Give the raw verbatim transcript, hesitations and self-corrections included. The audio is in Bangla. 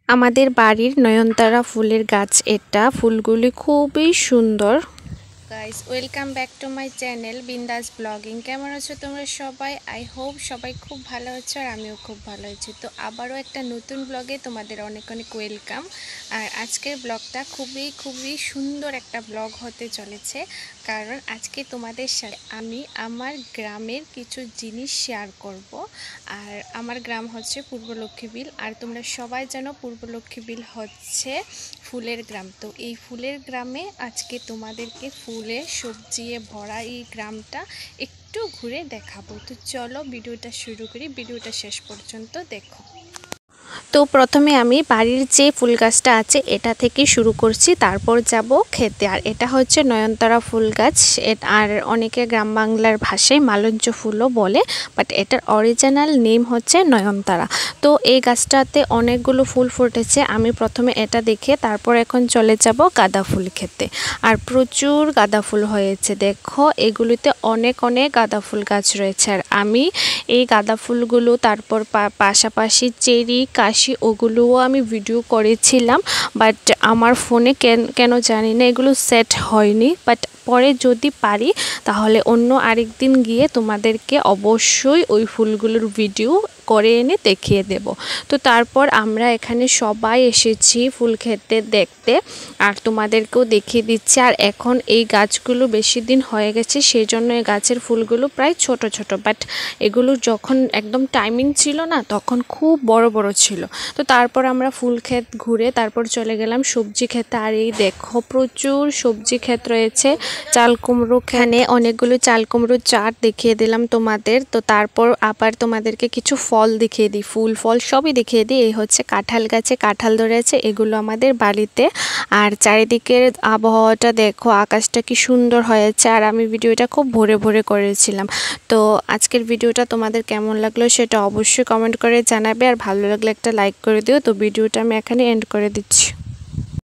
আমাদের বাড়ির নয়নতারা ফুলের গাছ এটা। ফুলগুলি খুবই সুন্দর। Guys, welcome back to my channel Bindaas blogging. কেমন আছো তোমরা সবাই? আই হোপ সবাই খুব ভালো আছো আর আমিও খুব ভালো আছি। তো আবারও একটা নতুন ব্লগে তোমাদের অনেক অনেক ওয়েলকাম। আর আজকের ব্লগটা খুবই খুবই সুন্দর একটা ব্লগ হতে চলেছে, কারণ আজকে তোমাদের সাথে আমি আমার গ্রামের কিছু জিনিস শেয়ার করব। আর আমার গ্রাম হচ্ছে পূর্ব লক্ষ্মীবিল, আর তোমরা সবাই জানো পূর্ব লক্ষ্মীবিল হচ্ছে ফুলের গ্রাম। তো এই ফুলের গ্রামে আজকে তোমাদেরকে ফুলে সবজিয়ে ভরা এই গ্রামটা একটু ঘুরে দেখাবো। তো চলো ভিডিওটা শুরু করি, ভিডিওটা শেষ পর্যন্ত দেখো। তো প্রথমে আমি বাড়ির যে ফুল গাছটা আছে এটা থেকে শুরু করছি, তারপর যাব খেতে। আর এটা হচ্ছে নয়নতারা ফুল গাছ, আর অনেকে গ্রাম বাংলার ভাষায় মালঞ্চ ফুলও বলে, বাট এটার অরিজিনাল নেম হচ্ছে নয়নতারা। তো এই গাছটাতে অনেকগুলো ফুল ফুটেছে। আমি প্রথমে এটা দেখে তারপর এখন চলে যাব গাঁদা ফুল খেতে। আর প্রচুর গাঁদা ফুল হয়েছে, দেখো এগুলিতে অনেক অনেক গাঁদা ফুল গাছ রয়েছে। আর আমি এই গাঁদা ফুলগুলো তারপর পাশাপাশি চেরি কাশি ওগুলোও আমি ভিডিও করেছিলাম, বাট আমার ফোনে কেন কেন জানি না এগুলো সেট হয়নি। বাট পরে যদি পারি তাহলে অন্য আরেক দিন গিয়ে তোমাদেরকে অবশ্যই ওই ফুলগুলোর ভিডিও করে এনে দেখিয়ে দেব। তো তারপর আমরা এখানে সবাই এসেছি ফুল খেতে দেখতে, আর তোমাদেরকেও দেখিয়ে দিচ্ছি। আর এখন এই গাছগুলো বেশি দিন হয়ে গেছে, সেই জন্য এই গাছের ফুলগুলো প্রায় ছোট ছোট, বাট এগুলো যখন একদম টাইমিং ছিল না তখন খুব বড় বড় ছিল। তো তারপর আমরা ফুল ক্ষেত ঘুরে তারপর চলে গেলাম সবজি খেতে। আর এই দেখো প্রচুর সবজি ক্ষেত রয়েছে, চাল কুমড়ো, এখানে অনেকগুলো চাল কুমড়ো চাট দেখিয়ে দিলাম তোমাদের। তো তারপর আবার তোমাদেরকে কিছু ফল দেখিয়ে দিই, ফুল ফল সবই দেখিয়ে দিই। এই হচ্ছে কাঁঠাল গাছে কাঁঠাল ধরেছে, এগুলো আমাদের বাড়িতে। আর চারিদিকের আবহাওয়াটা দেখো, আকাশটা কি সুন্দর হয়েছে। আর আমি ভিডিওটা খুব ভোরে ভোরে করেছিলাম। তো আজকের ভিডিওটা তোমাদের কেমন লাগলো সেটা অবশ্যই কমেন্ট করে জানাবে, আর ভালো লাগলে একটা লাইক করে দিও। তো ভিডিওটা আমি এখানে এন্ড করে দিচ্ছি।